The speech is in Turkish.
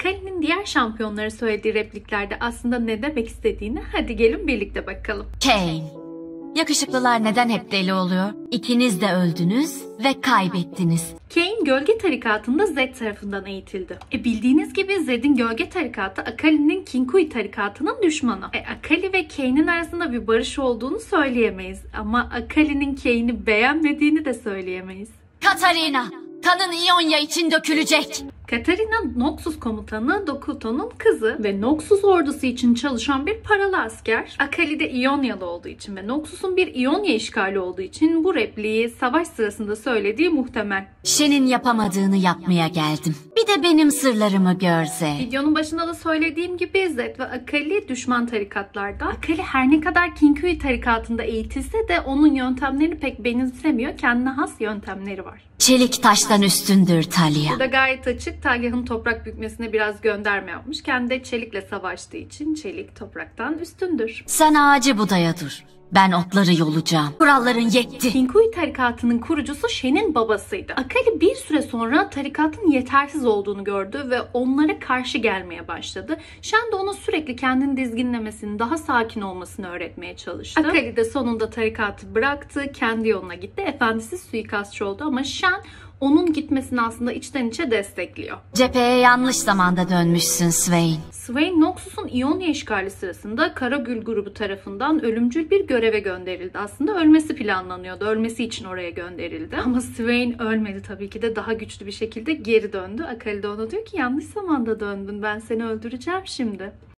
Akali'nin diğer şampiyonlara söylediği repliklerde aslında ne demek istediğini hadi gelin birlikte bakalım. Kain, yakışıklılar neden hep deli oluyor? İkiniz de öldünüz ve kaybettiniz. Kain gölge tarikatında Zed tarafından eğitildi. Bildiğiniz gibi Zed'in gölge tarikatı Akali'nin Kinkui tarikatının düşmanı. Akali ve Kain'in arasında bir barış olduğunu söyleyemeyiz. Ama Akali'nin Kain'i beğenmediğini de söyleyemeyiz. Katarina, kanın İonya için dökülecek. Katarina, Noxus komutanı Dokuto'nun kızı ve Noxus ordusu için çalışan bir paralı asker. Akali de İonyalı olduğu için ve Noxus'un bir İonya işgali olduğu için bu repliği savaş sırasında söylediği muhtemel. Shen'in yapamadığını yapmaya geldim. Bir de benim sırlarımı görse. Videonun başında da söylediğim gibi Zed ve Akali düşman tarikatlarda. Akali her ne kadar Kinkui tarikatında eğitilse de onun yöntemlerini pek benimsemiyor. Kendine has yöntemleri var. Çelik taştan üstündür Talia. Burada gayet açık. Talia'nın toprak bükmesine biraz gönderme yapmış. Kendi de çelikle savaştığı için çelik topraktan üstündür. Sen ağacı budaya dur. Ben otları yolacağım. Kuralların yetti. Kinkui tarikatının kurucusu Shen'in babasıydı. Akali bir süre sonra tarikatın yetersiz olduğunu gördü ve onlara karşı gelmeye başladı. Shen de ona sürekli kendini dizginlemesini, daha sakin olmasını öğretmeye çalıştı. Akali de sonunda tarikatı bıraktı, kendi yoluna gitti. Efendisi suikastçı oldu ama Shen onun gitmesini aslında içten içe destekliyor. Cepheye yanlış zamanda dönmüşsün Swain. Swain, Noxus'un İonya işgali sırasında Karagül grubu tarafından ölümcül bir göreve gönderildi. Aslında ölmesi planlanıyordu. Ölmesi için oraya gönderildi. Ama Swain ölmedi tabii ki de, daha güçlü bir şekilde geri döndü. Akali de ona diyor ki yanlış zamanda döndün. Ben seni öldüreceğim şimdi.